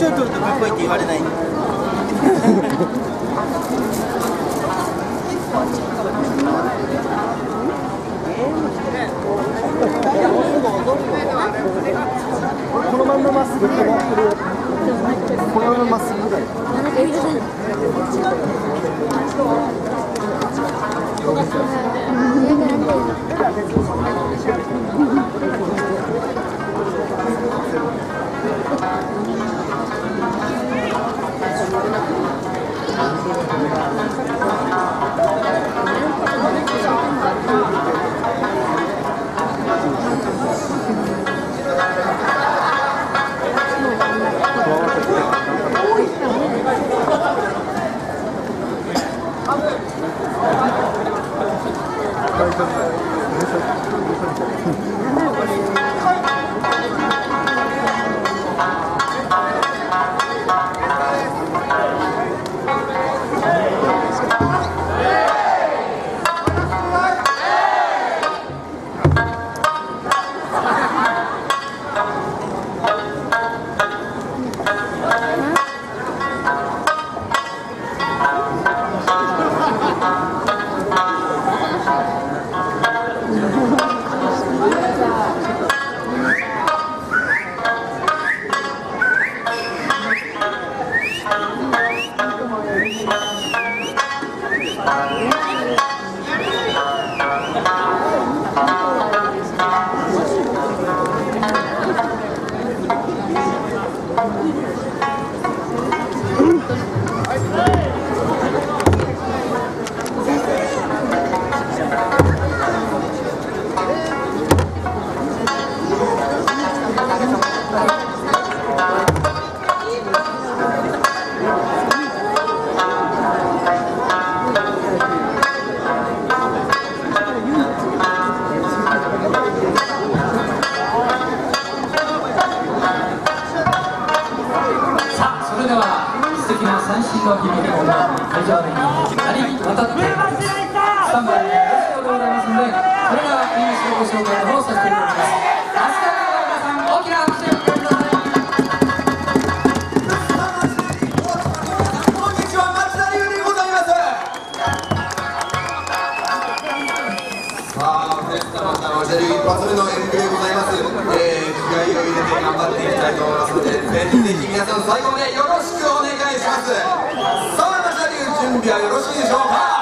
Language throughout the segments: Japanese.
年を取るとかっこいいって言われない。 このまんままっすぐ止まってる。このまままっすぐだよ。 三振の響きも会場に2人渡ってスタンバイでよろしくございますので、それではご紹介の方をさせていただきます。飛鳥川の皆さん、大きな拍手をお願いします。 こんにちは、町田龍でございます。さあ、フェスタまた町田龍一発目の演舞でございます。気合を入れて頑張っていきたいと思いますので、ぜひぜひ皆さん最後までよろしくお願いします。さあ、町田龍準備はよろしいでしょうか。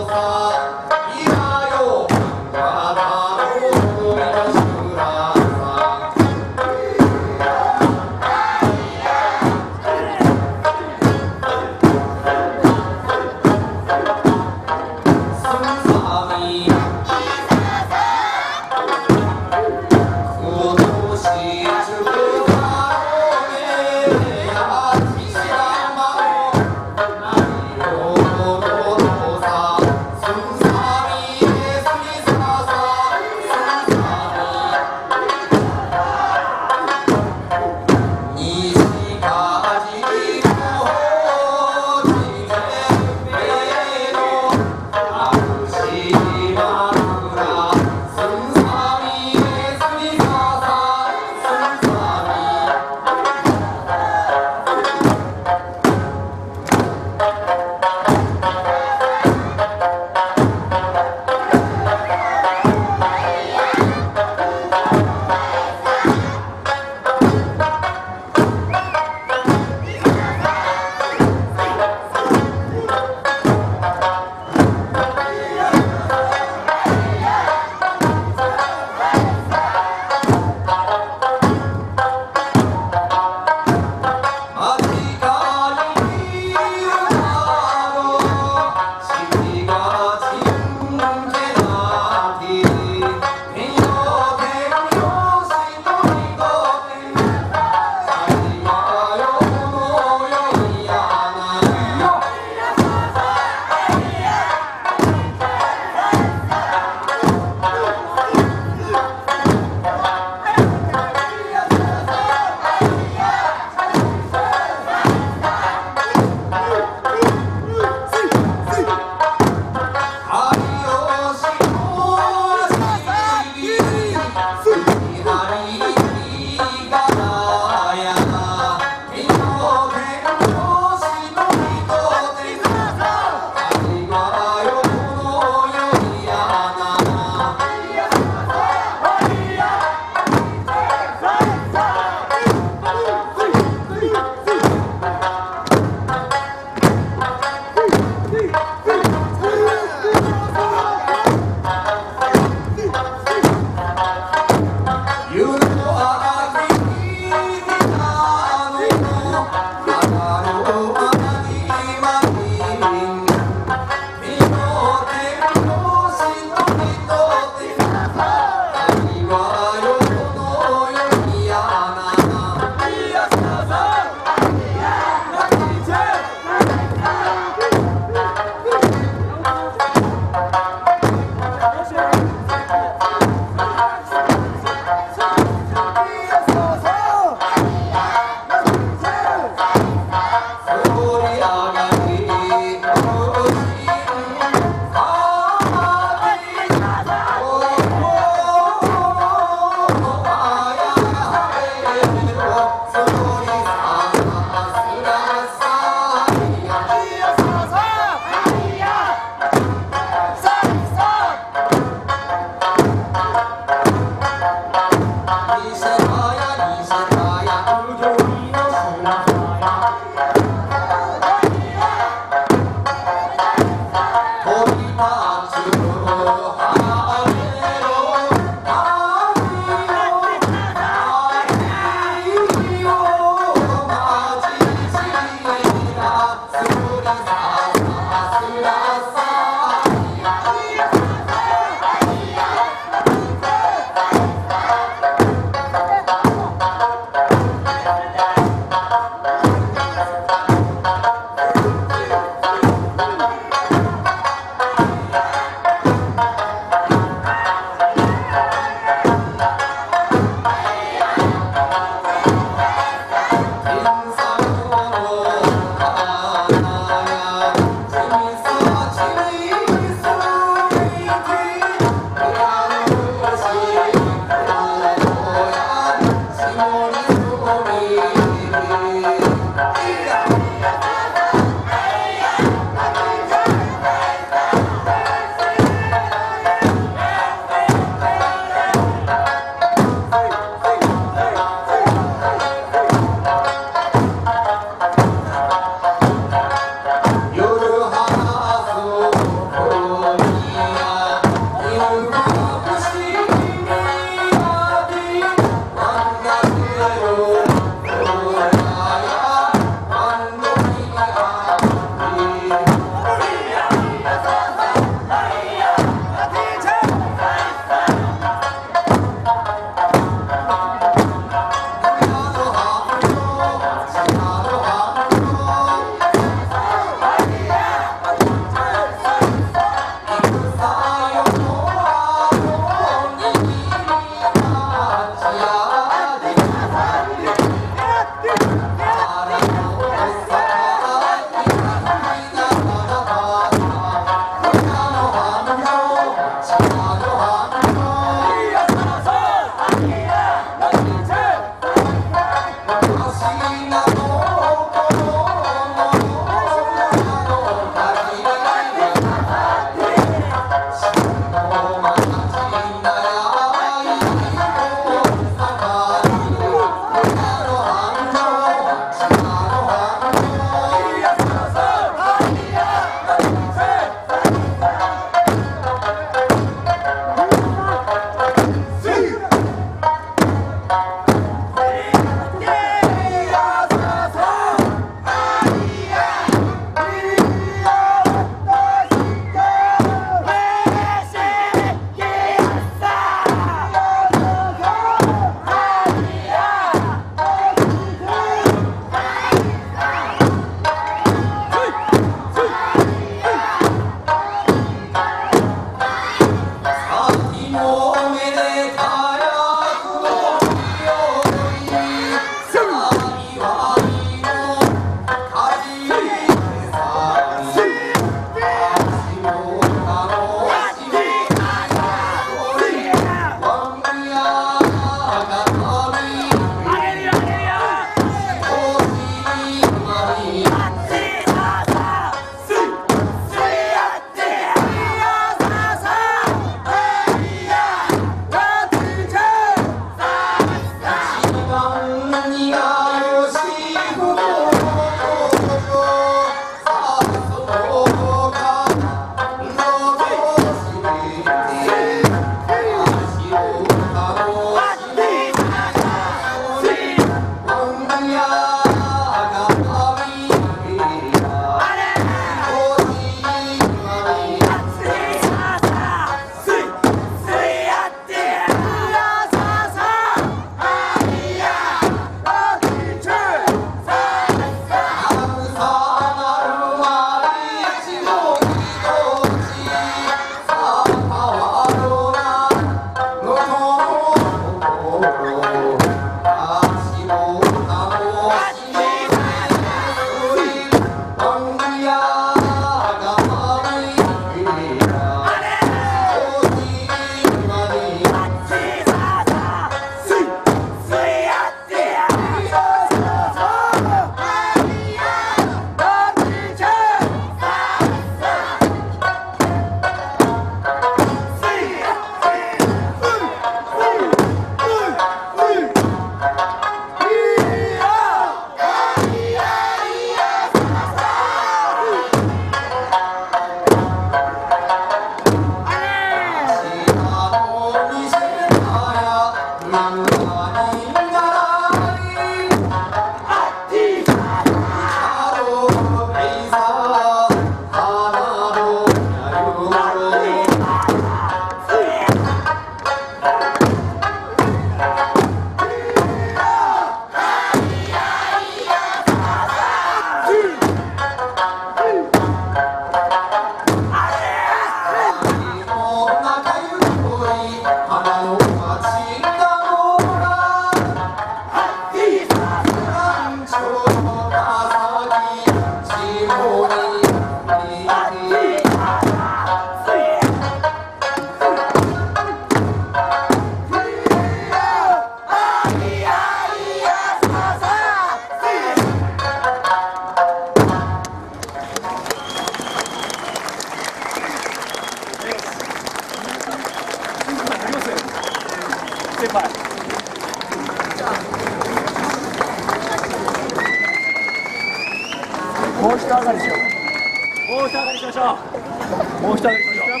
もう一上がりしよう。もう一上がりしましょう。もう一上がりしましょう。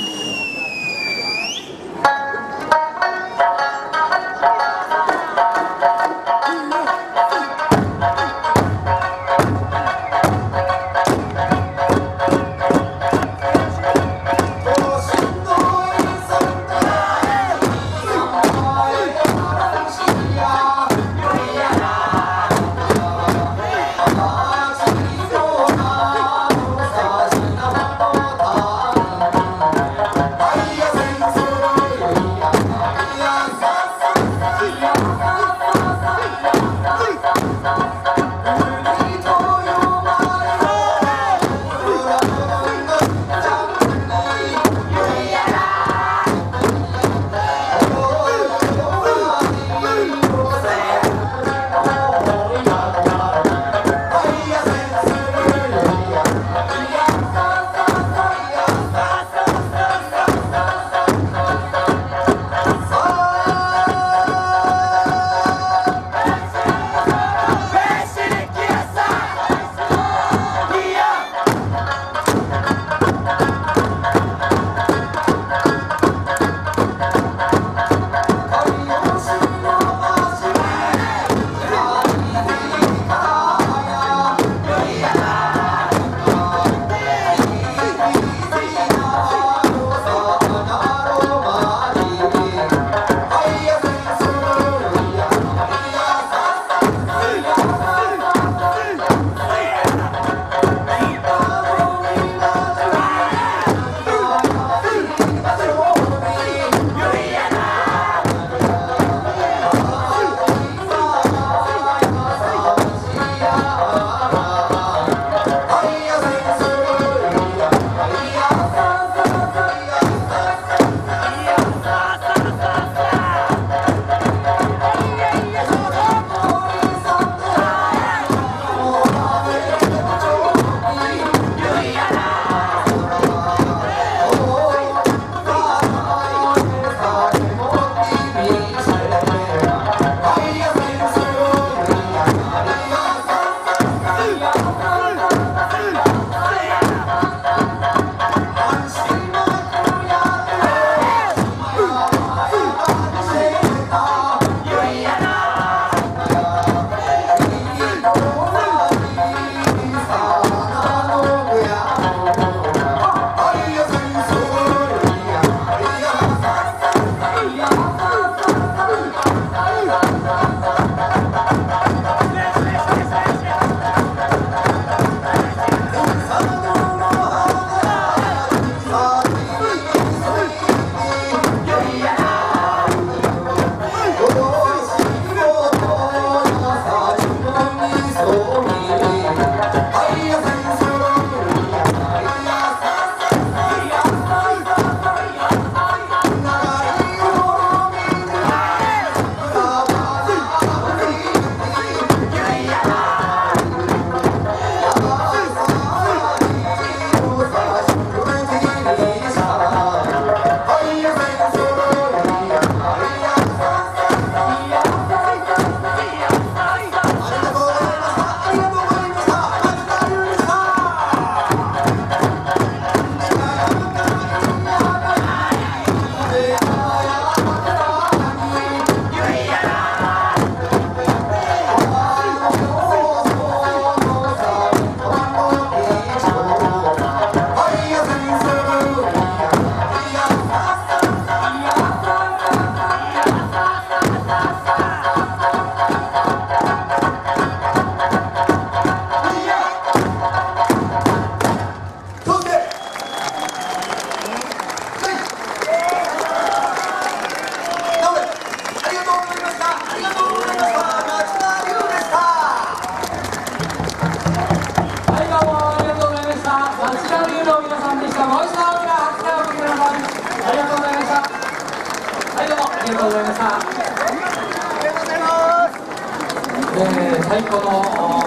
太鼓の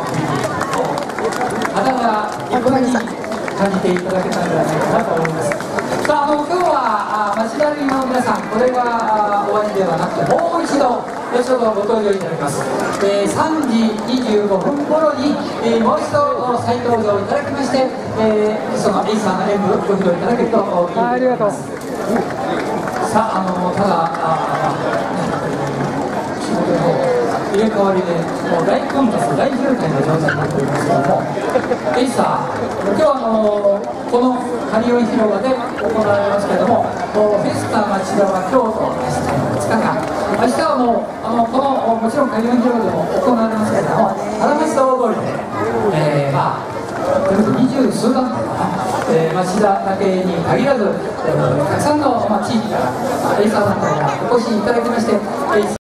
花が一個に感じていただけたんじゃないかなと思います。さあ、今日は町田流の皆さん、これが終わりではなくて、もう一度後ほどご登場いただきます。3時25分頃に、もう一度再登場いただきまして、そのエイサーの演舞をご披露いただけると思います。 ありがとう。 さあ、ただ仕事の入れ替わりでもう大混雑、大渋滞の状態になっておりますけれども、エイサー、今日はこのハリオン広場で行われますけれども、フェスタ町田は今日と明日の2日間、明日はもちろんハリオン広場でも行われますけれども、原町田大通りで、20数段かな、町田だけに限らず、たくさんの地域からエイサー団体がお越しいただきまして、